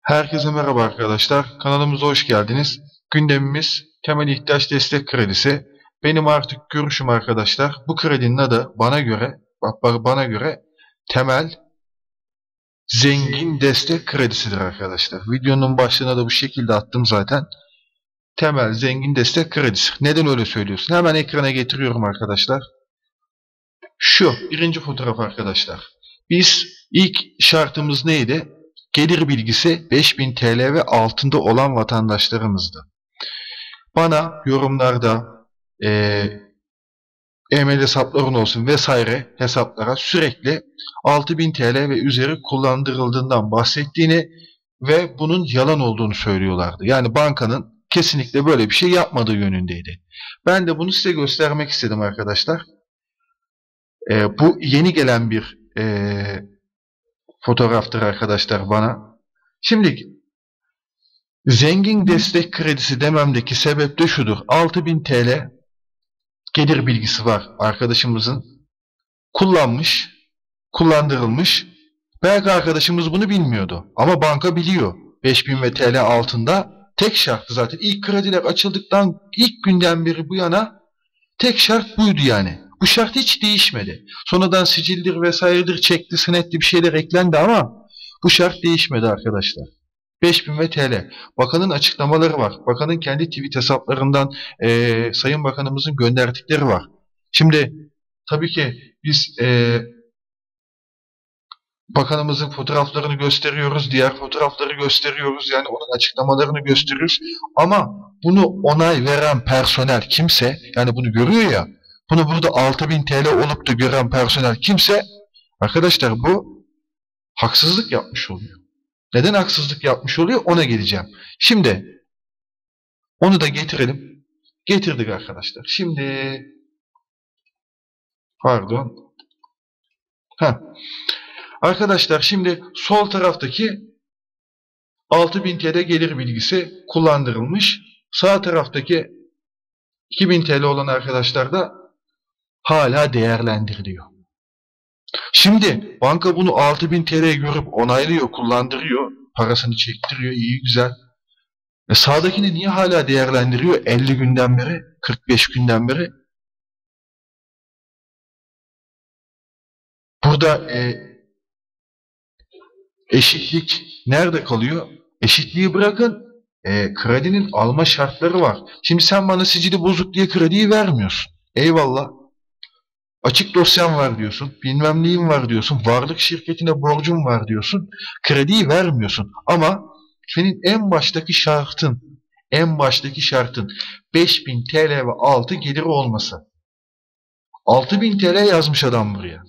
Herkese merhaba arkadaşlar. Kanalımıza hoş geldiniz. Gündemimiz temel ihtiyaç destek kredisi. Benim artık görüşüm arkadaşlar. Bu kredinin adı bana göre temel zengin destek kredisidir arkadaşlar. Videonun başlığına da bu şekilde attım zaten. Temel zengin destek kredisi. Neden öyle söylüyorsun? Hemen ekrana getiriyorum arkadaşlar. Şu birinci fotoğraf arkadaşlar. Biz ilk şartımız neydi? Gelir bilgisi 5000 TL ve altında olan vatandaşlarımızdı. Bana yorumlarda e-mail hesapların olsun vesaire hesaplara sürekli 6000 TL ve üzeri kullandırıldığından bahsettiğini ve bunun yalan olduğunu söylüyorlardı. Yani bankanın kesinlikle böyle bir şey yapmadığı yönündeydi. Ben de bunu size göstermek istedim arkadaşlar. Bu yeni gelen bir fotoğraftır arkadaşlar bana. Şimdi zengin destek kredisi dememdeki sebep de şudur. 6000 TL gelir bilgisi var arkadaşımızın. Kullanmış, kullandırılmış. Belki arkadaşımız bunu bilmiyordu. Ama banka biliyor. 5000 ve TL altında tek şartı zaten. İlk krediler açıldıktan ilk günden beri bu yana tek şart buydu yani. Bu şart hiç değişmedi. Sonradan sicildir vesairedir, çekti, senetli bir şeyler eklendi ama bu şart değişmedi arkadaşlar. 5000 ve TL. Bakanın açıklamaları var. Bakanın kendi tweet hesaplarından Sayın Bakanımızın gönderdikleri var. Şimdi tabii ki biz bakanımızın fotoğraflarını gösteriyoruz, diğer fotoğrafları gösteriyoruz. Yani onun açıklamalarını gösteriyoruz. Ama bunu onay veren personel kimse, yani bunu görüyor ya, bunu burada 6000 TL olup da gören personel kimse, arkadaşlar bu haksızlık yapmış oluyor. Neden haksızlık yapmış oluyor? Ona geleceğim. Şimdi onu da getirelim. Getirdik arkadaşlar. Şimdi pardon. Heh. Arkadaşlar şimdi sol taraftaki 6000 TL gelir bilgisi kullandırılmış. Sağ taraftaki 2000 TL olan arkadaşlar da hala değerlendiriliyor. Şimdi banka bunu 6000 TL görüp onaylıyor, kullandırıyor. Parasını çektiriyor, iyi güzel. Sağdakini niye hala değerlendiriyor 50 günden beri, 45 günden beri? Burada eşitlik nerede kalıyor? Eşitliği bırakın, kredinin alma şartları var. Şimdi sen bana sicili bozuk diye krediyi vermiyorsun. Eyvallah. Açık dosyan var diyorsun, bilmem neyim var diyorsun, varlık şirketine borcum var diyorsun, krediyi vermiyorsun. Ama senin en baştaki şartın 5000 TL ve altı geliri olması. 6000 TL yazmış adam buraya.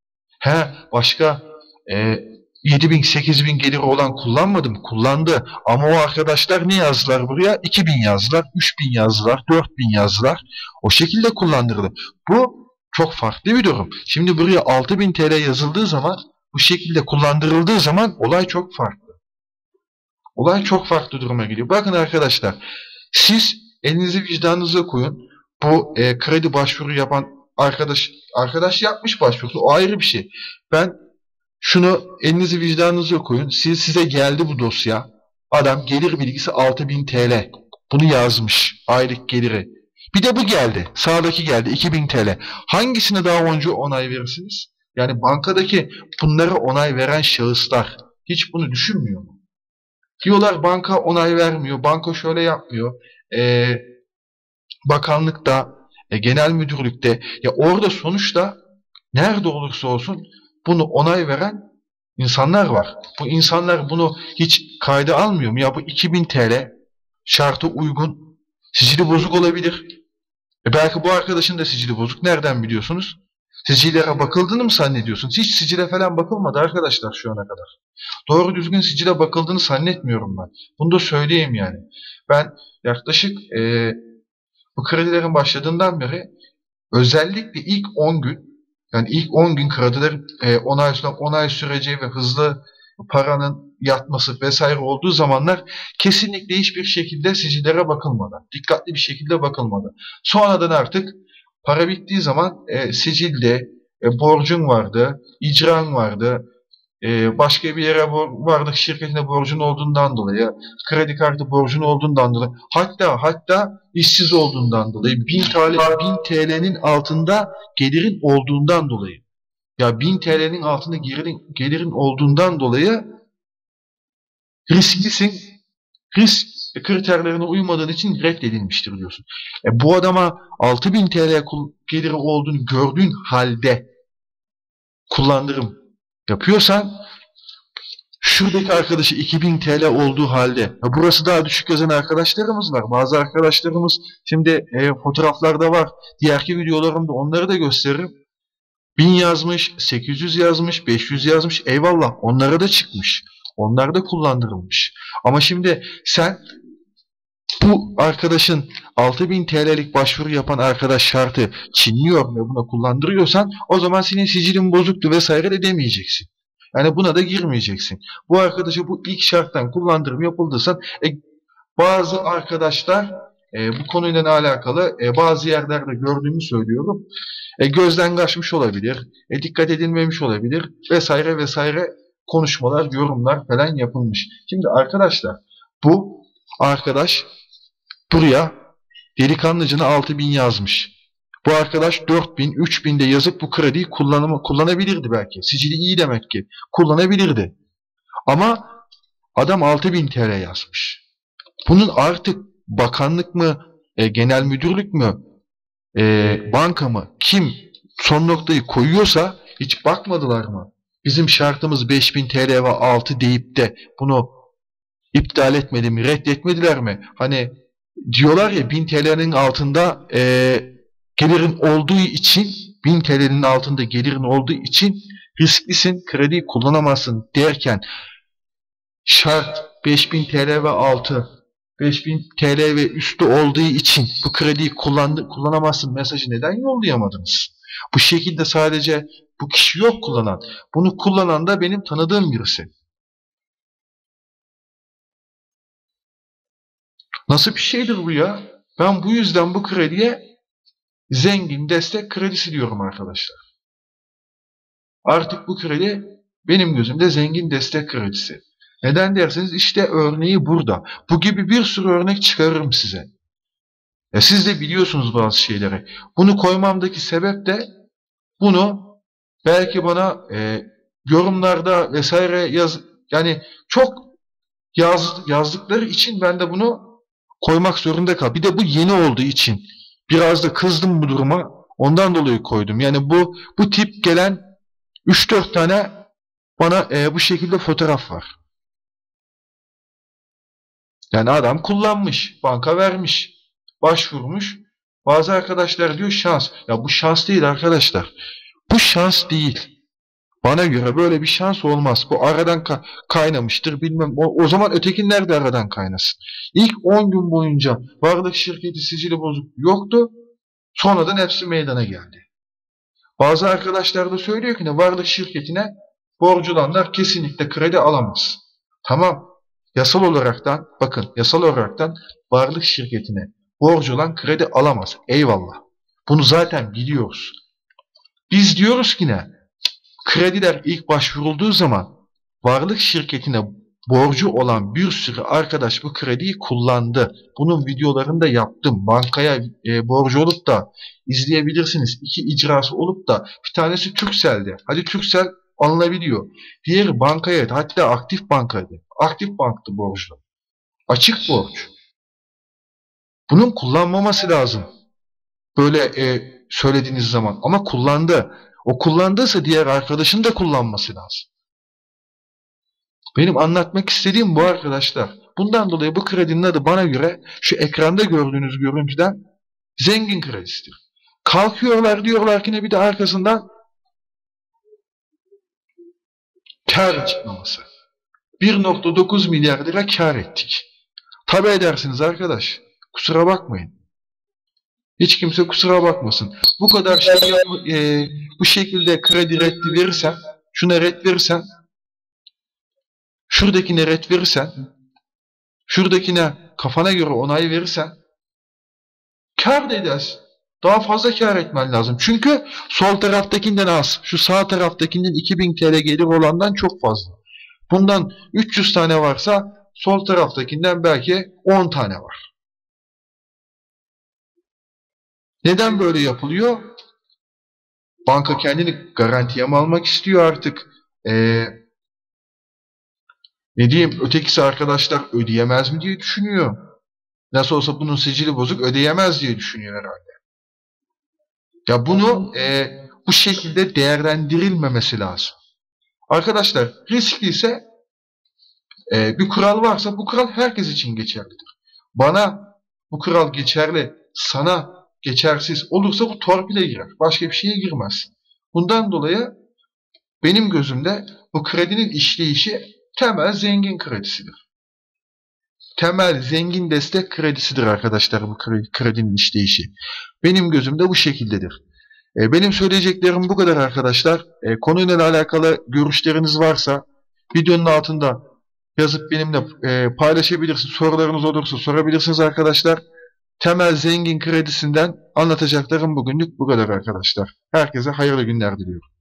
Başka 7000 8000 geliri olan kullanmadı mı? Kullandı. Ama o arkadaşlar ne yazdılar buraya? 2000 yazdılar, 3000 yazdılar, 4000 yazdılar. O şekilde kullandırdı. Bu çok farklı bir durum. Şimdi buraya 6000 TL yazıldığı zaman, bu şekilde kullandırıldığı zaman olay çok farklı. Olay çok farklı duruma geliyor. Bakın arkadaşlar, siz elinizi vicdanınıza koyun. Bu kredi başvuru yapan arkadaş yapmış başvurusu. O ayrı bir şey. Ben şunu elinizi vicdanınıza koyun. Size geldi bu dosya. Adam gelir bilgisi 6000 TL. Bunu yazmış. Aylık geliri. Bir de bu geldi. Sağdaki geldi 2000 TL. Hangisine daha önce onay verirsiniz? Yani bankadaki bunları onay veren şahıslar hiç bunu düşünmüyor mu? Diyorlar banka onay vermiyor. Banka şöyle yapmıyor. Ee, Bakanlıkta, genel müdürlükte, ya orada sonuçta nerede olursa olsun bunu onay veren insanlar var. Bu insanlar bunu hiç kayda almıyor mu? Ya bu 2000 TL şartı uygun, sicili bozuk olabilir. Belki bu arkadaşın da sicili bozuk. Nereden biliyorsunuz? Sicillere bakıldığını mı zannediyorsunuz? Hiç sicile falan bakılmadı arkadaşlar şu ana kadar. Doğru düzgün sicile bakıldığını zannetmiyorum ben. Bunu da söyleyeyim yani. Ben yaklaşık bu kredilerin başladığından beri özellikle ilk 10 gün, yani ilk 10 gün kredilerin onay süreci ve hızlı paranın yatması vesaire olduğu zamanlar kesinlikle hiçbir şekilde sicillere bakılmadı. Dikkatli bir şekilde bakılmadı. Sonradan artık para bittiği zaman sicilde borcun vardı, icran vardı, başka bir yere varlık şirketine borcun olduğundan dolayı, kredi kartı borcun olduğundan dolayı, hatta işsiz olduğundan dolayı, 1000 TL'nin altında gelirin olduğundan dolayı, ya 1000 TL'nin altında gelirin olduğundan dolayı risklisin, risk kriterlerine uymadığın için reddedilmiştir diyorsun. Bu adama 6000 TL geliri olduğunu gördüğün halde kullandırım yapıyorsan, şuradaki arkadaşı 2000 TL olduğu halde, burası daha düşük yazan arkadaşlarımız var. Bazı arkadaşlarımız, şimdi fotoğraflarda var, diğerki videolarımda onları da gösteririm. 1000 yazmış, 800 yazmış, 500 yazmış, eyvallah, onlara da çıkmış. Onlar da kullandırılmış. Ama şimdi sen bu arkadaşın 6000 TL'lik başvuru yapan arkadaş şartı çiğniyor ve buna kullandırıyorsan, o zaman senin sicilin bozuktu vesaire de demeyeceksin. Yani buna da girmeyeceksin. Bu arkadaşa bu ilk şarttan kullandırım yapıldıysa, bazı arkadaşlar bu konuyla alakalı bazı yerlerde gördüğümü söylüyorum. Gözden kaçmış olabilir, dikkat edilmemiş olabilir vesaire vesaire konuşmalar, yorumlar falan yapılmış. Şimdi arkadaşlar, bu arkadaş buraya delikanlıcına 6000 yazmış. Bu arkadaş 4000, 3000 de yazıp bu krediyi kullanabilirdi belki. Sicili iyi demek ki. Kullanabilirdi. Ama adam 6000 TL yazmış. Bunun artık bakanlık mı, genel müdürlük mü, banka mı, kim son noktayı koyuyorsa, hiç bakmadılar mı? Bizim şartımız 5000 TL ve altı deyip de bunu iptal etmedi mi, reddetmediler mi? Hani diyorlar ya, 1000 TL'nin altında gelirin olduğu için, 1000 TL'nin altında gelirin olduğu için risklisin, krediyi kullanamazsın derken, şart 5000 TL ve altı, 5000 TL ve üstü olduğu için bu krediyi kullanamazsın mesajı neden yollayamadınız? Bu şekilde sadece bu kişi yok kullanan. Bunu kullanan da benim tanıdığım birisi. Nasıl bir şeydir bu ya? Ben bu yüzden bu krediye zengin destek kredisi diyorum arkadaşlar. Artık bu kredi benim gözümde zengin destek kredisi. Neden derseniz, işte örneği burada. Bu gibi bir sürü örnek çıkarırım size. Siz de biliyorsunuz bazı şeyleri. Bunu koymamdaki sebep de, bunu belki bana yorumlarda vesaire yani çok yazdıkları için ben de bunu koymak zorunda kaldım. Bir de bu yeni olduğu için biraz da kızdım bu duruma. Ondan dolayı koydum. Yani bu tip gelen 3-4 tane bana bu şekilde fotoğraf var. Yani adam kullanmış, banka vermiş, başvurmuş. Bazı arkadaşlar diyor şans. Ya bu şans değil arkadaşlar. Bu şans değil. Bana göre böyle bir şans olmaz. Bu aradan kaynamıştır bilmem. O zaman ötekiler de aradan kaynasın. İlk 10 gün boyunca varlık şirketi sicili bozuk yoktu. Sonradan hepsi meydana geldi. Bazı arkadaşlar da söylüyor ki varlık şirketine borcu olanlar kesinlikle kredi alamaz. Tamam. Yasal olaraktan, bakın, yasal olaraktan varlık şirketine borcu olan kredi alamaz. Eyvallah. Bunu zaten biliyoruz. Biz diyoruz ki krediler ilk başvurulduğu zaman varlık şirketine borcu olan bir sürü arkadaş bu krediyi kullandı. Bunun videolarını da yaptım. Bankaya borcu olup da izleyebilirsiniz. 2 icrası olup da bir tanesi Turkcell'de. Hadi Turkcell alınabiliyor. Diğeri bankaya, hatta Aktif Banka'ydı. Aktif Bank'tı borçlu. Açık borç. Bunun kullanmaması lazım. Böyle söylediğiniz zaman. Ama kullandı. O kullandıysa diğer arkadaşın da kullanması lazım. Benim anlatmak istediğim bu arkadaşlar. Bundan dolayı bu kredinin adı bana göre şu ekranda gördüğünüz görüntüden zengin kredisidir. Kalkıyorlar diyorlar ki bir de arkasından kar açıklaması. 1,9 milyar lira kar ettik. Tabi edersiniz arkadaş. Kusura bakmayın. Hiç kimse kusura bakmasın. Bu kadar bu şekilde kredi reddi verirsen, şuna red verirsen, şuradakine red verirsen, şuradakine kafana göre onay verirsen, kar da edersin. daha fazla kar etmen lazım. Çünkü sol taraftakinden az. Şu sağ taraftakinden 2000 TL gelir olandan çok fazla. Bundan 300 tane varsa sol taraftakinden belki 10 tane var. Neden böyle yapılıyor? Banka kendini garantiye mi almak istiyor artık? Ne diyeyim, ötekisi arkadaşlar ödeyemez mi diye düşünüyor. Nasıl olsa bunun sicili bozuk, ödeyemez diye düşünüyor herhalde. Ya bunu bu şekilde değerlendirilmemesi lazım. Arkadaşlar riskli ise bir kural varsa bu kural herkes için geçerlidir. Bana bu kural geçerli, sana geçersiz olursa bu torpile girer. Başka bir şeye girmez. Bundan dolayı benim gözümde bu kredinin işleyişi temel zengin kredisidir. Temel zengin destek kredisidir arkadaşlar bu kredinin işleyişi. Benim gözümde bu şekildedir. Benim söyleyeceklerim bu kadar arkadaşlar. Konuyla alakalı görüşleriniz varsa videonun altında yazıp benimle paylaşabilirsiniz. Sorularınız olursa sorabilirsiniz arkadaşlar. Temel zengin kredisinden anlatacaklarım bugünlük bu kadar arkadaşlar. Herkese hayırlı günler diliyorum.